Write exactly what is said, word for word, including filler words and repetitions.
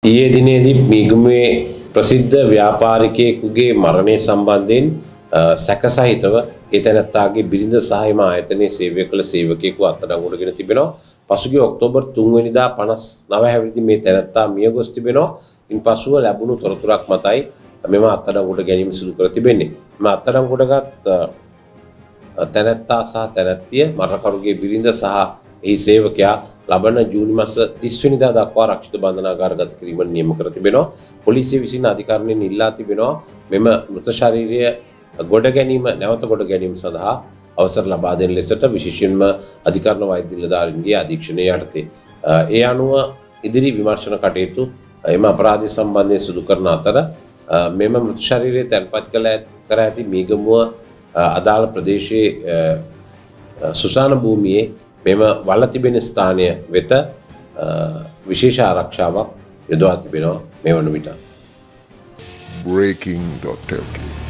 ඊයේ දිනේදී මීගමුවේ ප්‍රසිද්ධ ව්‍යාපාරිකයෙකුගේ මරණය සම්බන්ධයෙන් සැකසහිතව ඒ තැනැත්තාගේ බිරිඳ සහ එම ආයතනයේ සේවය කළ සේවකයෙකු අත්අඩංගුවටගෙන තිබෙනවා. පසුගිය ඔක්තෝබර් තුන් වෙනිදා පනස් නව හැවිරිදි මේ තැනැත්තා මිය ගොස් තිබෙනවා. ඉන්පසුව ලැබුණු තොරතුරක් මතයි මෙම අත්අඩංගුවට ගැනීම සිදු කර තිබෙන්නේ. මෙම අත්අඩංගුවටගත් තැනැත්තා සහ තැනැත්තිය මරණකරුගේ බිරිඳ සහ එහි සේවකයා ලබන ජූනි මාස තිස් වෙනිදා දක්වා රක්ෂිත බන්ධනාගාරගත කිරීමට නියම කර තිබෙනවා. පොලිසිය විසින් අධිකරණයෙන් ඉල්ලා තිබෙනවා මෙම මృత ශරීරය ගොඩ ගැනීම නැවත ගොඩ ගැනීම සඳහා අවසර ලබා දෙන ලෙසට විශේෂයෙන්ම අධිකරණ වෛද්‍ය නිලධාරීන්ගේ අධීක්ෂණය යටතේ ඒ අනුව ඉදිරි විමර්ශන කටයුතු එම අපරාධය සම්බන්ධයෙන් සිදු කරන අතර මෙම මృత ශරීරය තැන්පත් කළ කර ඇති මීගමුව අදාළ ප්‍රදේශයේ සුසාන භූමියේ මෙම වල තිබෙන ස්ථානය වෙත විශේෂ ආරක්ෂාවක් යොදවා තිබෙනවා මේ වන විට. breaking dot l k